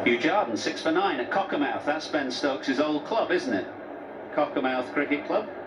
Hugh Jardon, 6 for 9 at Cockermouth. That's Ben Stokes' old club, isn't it? Cockermouth Cricket Club.